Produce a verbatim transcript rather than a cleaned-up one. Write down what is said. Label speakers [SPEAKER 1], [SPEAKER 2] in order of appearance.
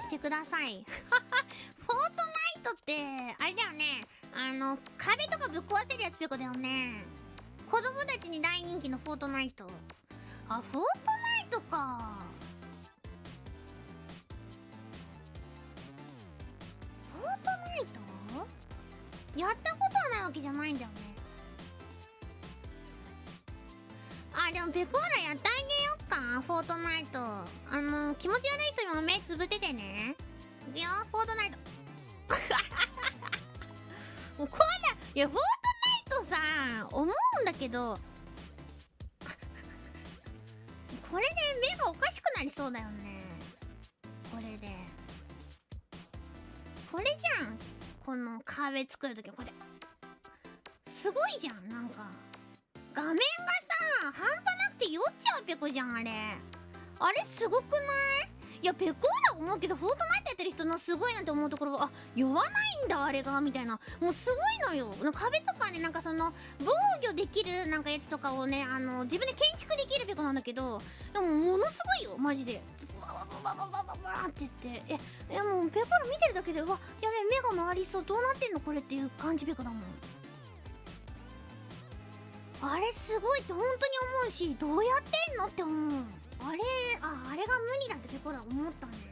[SPEAKER 1] してください。フォートナイトって、あれだよね。あの、壁とかぶっ壊せるやつペコだよね。子供たちに大人気のフォートナイト。あ、フォートナイトか。フォートナイト？やったことはないわけじゃないんだよね。あ、でもペコーラやってあげよっか、フォートナイト。あの、気持ち悪い人にも目つぶっててね。いくよ、フォートナイト。もうこんな、いや、フォートナイトさ、思うんだけど、これで目がおかしくなりそうだよね。これで。これじゃん。この壁作るとき、これ。すごいじゃん、なんか。画面がさ、半端なくて酔っちゃうペコじゃん、あれ。あれすごくない？いや、ペコーラ思うけど、フォートナイトやってる人のすごいなって思うところは、あ、酔わないんだ、あれが、みたいな。もうすごいのよ。壁とかね、なんかその、防御できるなんかやつとかをね、あの、自分で建築できるペコなんだけど、でも、ものすごいよ、マジで。バババババババーって言って。え、え、もう、ペコーラ見てるだけで、うわ、やべえ、目が回りそう。どうなってんのこれっていう感じペコだもん。あれすごいって本当に思うし、どうやってんのって思う。あれ、あ、あれが無理だってペコラ思ったね。